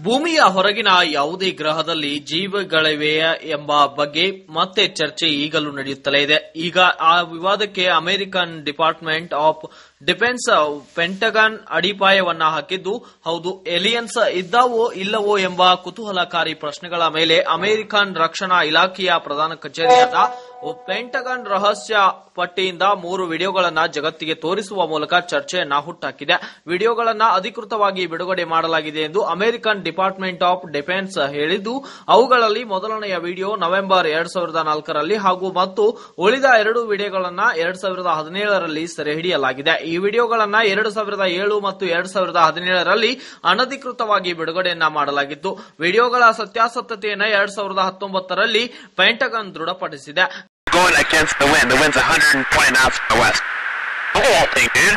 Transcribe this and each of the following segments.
ಭೂಮಿಯ ಹೊರಗಿನ ಯಾವುದೇ ಗ್ರಹದಲ್ಲಿ ಜೀವಿಗಳಿವೆಯೇ ಎಂಬ ಬಗ್ಗೆ ಮತ್ತೆ ಚರ್ಚೆ ಈಗಲೂ ನಡೆಯುತ್ತಲೇ ಇದೆ. ಈಗ ಆ ವಿವಾದಕ್ಕೆ American department of defence Pentagon ಅಡಿಪಾಯವನ್ನ ಹಾಕಿದ್ದು, ಹೌದು, ಏಲಿಯನ್ಸ್ ಇದ್ದಾವೋ ಇಲ್ಲವೋ ಎಂಬ ಕುತೂಹಲಕಾರಿ ಪ್ರಶ್ನೆಗಳ ಮೇಲೆ ಅಮೆರಿಕನ್ ರಕ್ಷಣಾ ಇಲಾಖೆಯ ಪ್ರಧಾನ ಕಚೇರಿಯಾದ ಪೆಂಟಗನ್ ರಹಸ್ಯ ಪಟ್ಟಿಯಿಂದ 3 ವಿಡಿಯೋಗಳನ್ನ ಜಗತ್ತಿಗೆ ತೋರಿಸುವ ಮೂಲಕ ಚರ್ಚೆಯನ್ನ ಹುಟ್ಟಾಕಿದೆ. ವಿಡಿಯೋಗಳನ್ನ ಅಧಿಕೃತವಾಗಿ ಬಿಡುಗಡೆ ಮಾಡಲಾಗಿದೆ ಎಂದು ಅಮೆರಿಕನ್ ಡಿಪಾರ್ಟ್ಮೆಂಟ್ ಆಫ್ ಡಿಫೆನ್ಸ್ ಹೇಳಿದ್ದು, ಅವುಗಳಲ್ಲಿ ಮೊದಲನೆಯ ವಿಡಿಯೋ ನವೆಂಬರ್ 2004ರಲ್ಲಿ ಹಾಗೂ ಮತ್ತು ಉಳಿದ 2 ವಿಡಿಯೋಗಳನ್ನ 2017ರಲ್ಲಿ ಸೆರೆ ಹಿಡಿಯಲಾಗಿದೆ. ಈ ವಿಡಿಯೋಗಳನ್ನ 2007 ಮತ್ತು 2017ರಲ್ಲಿ ಅನಧಿಕೃತವಾಗಿ ಬಿಡುಗಡೆಯನ್ನ ಮಾಡಲಾಗಿತ್ತು. ವಿಡಿಯೋಗಳ ಸತ್ಯಾಸತ್ಯತೆಯನ್ನು 2019ರಲ್ಲಿ ಪೆಂಟಗನ್ ದೃಢಪಡಿಸಿದೆ. Going against the wind. The wind's 120 knots from the west. Look at that thing, dude.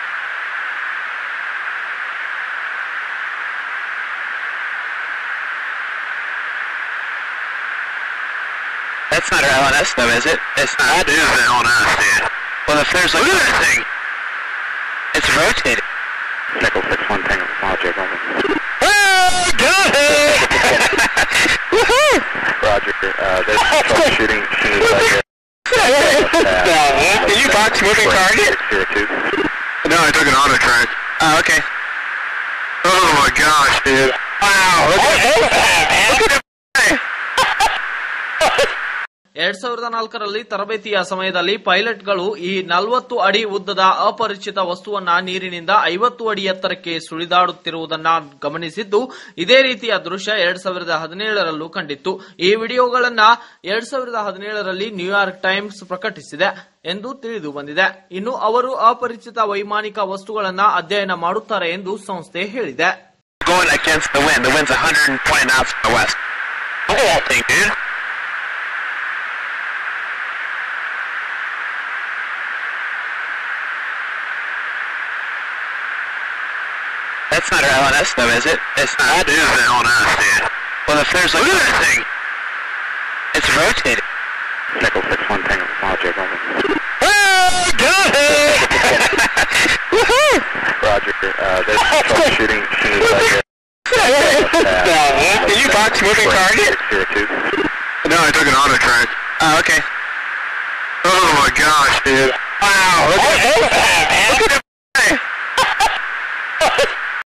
That's not our LNS though, is it? It's not. That is the LNS, dude. Well, if there's like another thing, it's rotating. Nickel 6-1 Tango, Roger, over. Oh, got it! Woohoo! Roger, there's troubleshooting right here. Are you box moving target? No, I took an auto track. Oh, okay. Oh my gosh, dude. Wow, look at that. 2004ರಲ್ಲಿ ತರಬೇತಿಯ ಸಮಯದಲ್ಲಿ ಪೈಲಟ್ಗಳು ಈ 40 ಅಡಿ ಉದ್ದದ ಅಪರಿಚಿತ ವಸ್ತುವನ್ನ ನೀರಿನಿಂದ 50 ಅಡಿ ಎತ್ತರಕ್ಕೆ ಸುಳಿದಾಡುತ್ತಿರುವುದನ್ನು ಗಮನಿಸಿದ್ದು, ಇದೇ ರೀತಿಯ ದೃಶ್ಯ 2017ರಲ್ಲೂ ಕಂಡಿತ್ತು. ಈ ವಿಡಿಯೋಗಳನ್ನ 2017ರಲ್ಲಿ ನ್ಯೂಯಾರ್ಕ್ ಟೈಮ್ಸ್ ಪ್ರಕಟಿಸಿದೆ ಎಂದು ತಿಳಿದು ಬಂದಿದೆ. ಇನ್ನು ಅವರು ಅಪರಿಚಿತ ವೈಮಾನಿಕ ವಸ್ತುಗಳನ್ನ ಅಧ್ಯಯನ ಮಾಡುತ್ತಾರೆ ಎಂದು ಸಂಸ್ಥೆ ಹೇಳಿದೆ. Going against the wind. The wind's 120 knots from the west. Look at that thing, dude. That's not our LNS though, is it? It's not. That is the LNS, dude. Well, if there's like another thing, it's rotating. Nickel 6-1 Tango, Roger, over. Oh, got it! Woohoo! Roger, there's troubleshooting right here. Are you box moving target? No, I took an auto track. Oh, okay. Oh my gosh, dude. Wow, look at that.